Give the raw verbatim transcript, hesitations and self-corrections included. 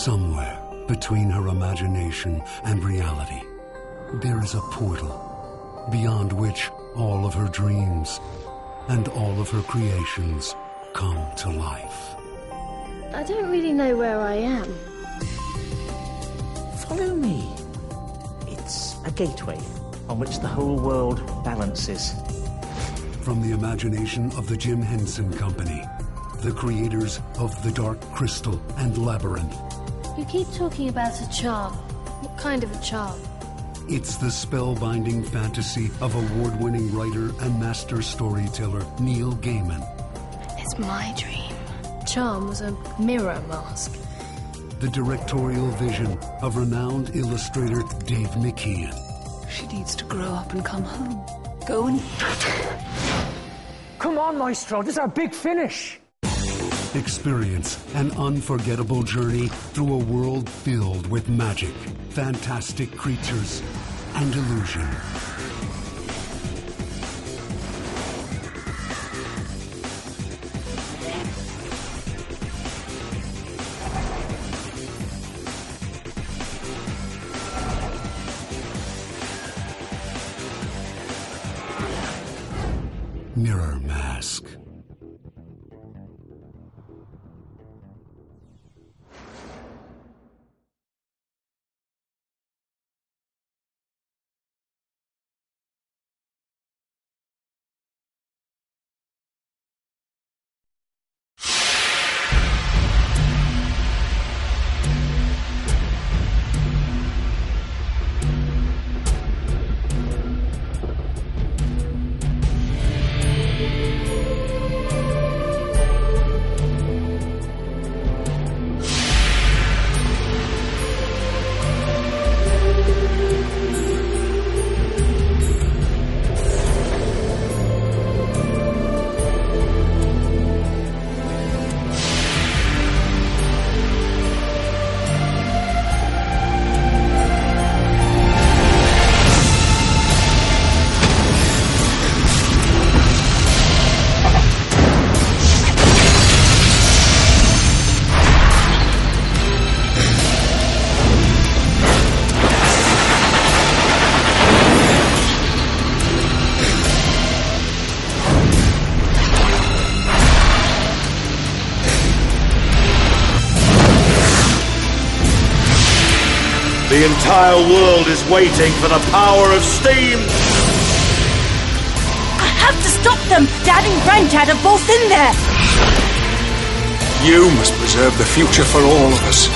Somewhere between her imagination and reality, there is a portal beyond which all of her dreams and all of her creations come to life. I don't really know where I am. Follow me. It's a gateway on which the whole world balances. From the imagination of the Jim Henson Company, the creators of The Dark Crystal and Labyrinth. You keep talking about a charm. What kind of a charm? It's the spellbinding fantasy of award-winning writer and master storyteller Neil Gaiman. It's my dream. Charm was a mirror mask. The directorial vision of renowned illustrator Dave McKean. She needs to grow up and come home. Go and... Come on, Maestro, this is our big finish. Experience an unforgettable journey through a world filled with magic, fantastic creatures, and illusion. MirrorMask. The entire world is waiting for the power of steam! I have to stop them! Dad and Granddad are both in there! You must preserve the future for all of us.